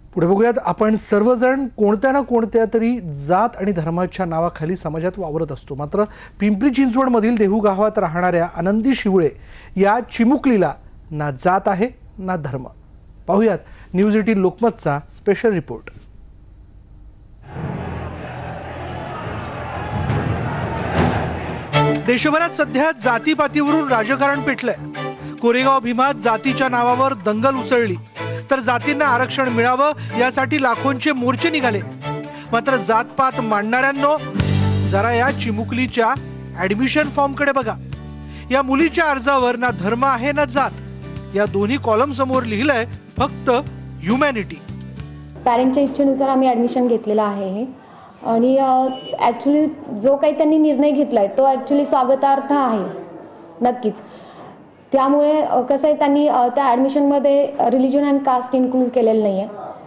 पुढे बघूयात, आपण सर्वजण कोणत्या ना कोणत्या तरी जात आणि धर्माच्या नावाखाली समाजात वावरत असतो। मात्र पिंपरी चिंचवडमधील देहू गावात राहणाऱ्या आनंदी शिवळे या चिमुकलीला ना जात आहे ना धर्म। पाहूयात न्यूज 18 लोकमतचा स्पेशल रिपोर्ट। देशभरात सध्या जातीपातीवरून राजकारण पेटलंय। कोरेगाव भीमात जातीच्या नावावर दंगल उसळली, तर जातींना आरक्षण मिळावं यासाठी लाखोंचे मोर्चे निघाले। मात्र जातपात मांडणाऱ्यांनो, जरा या चिमुकलीच्या ऍडमिशन फॉर्म कडे बघा। या मुलीच्या अर्जावर ना धर्म आहे ना जात, या दोन्ही कॉलम समोर लिहिलंय फक्त ह्युमॅनिटी। पॅरेंटच्या इच्छेनुसार आम्ही ऍडमिशन घेतलेलं आहे आणि ॲक्च्युली जो काही त्यांनी निर्णय घेतलाय तो ॲक्च्युली स्वागतार्थ आहे नक्कीच। त्यामुळे कसं आहे, त्यांनी त्या ॲडमिशनमध्ये रिलिजन अँड कास्ट इन्क्लूड केलेलं नाही आहे।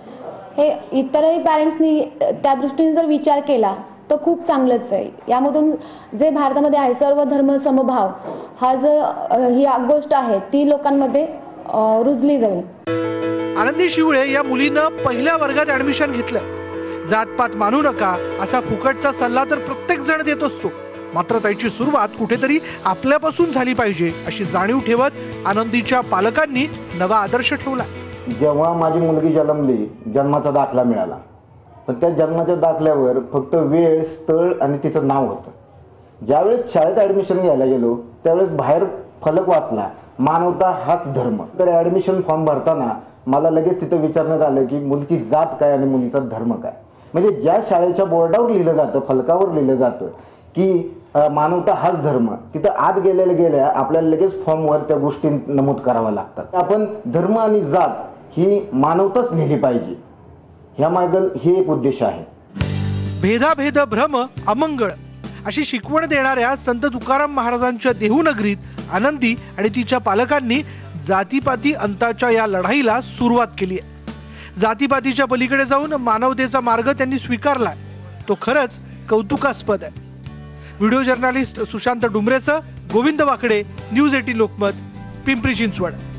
हे इतरही पॅरेंट्सनी त्या दृष्टीने जर विचार केला तर खूप चांगलंच आहे। यामधून जे भारतामध्ये आहे सर्व धर्म समभाव हा जो ही गोष्ट आहे ती लोकांमध्ये रुजली जाईल। आनंदी शिवळे या मुलीनं पहिल्या वर्गात ऍडमिशन घेतलं। जातपात मानू नका असा फुकटचा सल्ला तर प्रत्येक जण देत असतो, मात्र त्याची सुरुवात कुठेतरी आपल्यापासून झाली पाहिजे अशी जाणीव ठेवत आनंदीच्या पालकांनी नवा आदर्श ठेवला। जेव्हा माझी मुलगी जन्मली, जन्माचा दाखला मिळाला, पण त्या जन्माच्या दाखल्यावर फक्त वेळ, स्थळ आणि तिचं नाव होतं। ज्यावेळेस शाळेत ऍडमिशन घ्यायला गेलो त्यावेळेस बाहेर फलक वाचला, मानवता हाच धर्म। तर ऍडमिशन फॉर्म भरताना मला लगेच तिथं विचारण्यात आलं की मुलीची जात काय आणि मुलीचा धर्म काय। म्हणजे ज्या शाळेच्या बोर्डावर लिहिलं जातं, फलकावर लिहिलं जातं की मानवता हाच धर्म, तिथं आत गेल्या आपल्याला लगेच फॉर्मवर त्या गोष्टी नमूद कराव्या लागतात। आपण धर्म आणि जात ही मानवताच लिहिली पाहिजे, ह्या मागं हे एक उद्देश आहे। भेदाभेद भ्रम अमंगळ अशी शिकवण देणाऱ्या संत तुकाराम महाराजांच्या देहू नगरीत आनंदी आणि तिच्या पालकांनी जातीपाती अंताच्या या लढाईला सुरुवात केली आहे। जातीपातीच्या पलीकडे जाऊन मानवतेचा मार्ग त्यांनी स्वीकारलाय, तो खरंच कौतुकास्पद आहे। व्हिडिओ जर्नलिस्ट सुशांत डुमरेसह गोविंद वाकडे, न्यूज 18 लोकमत, पिंपरी चिंचवड।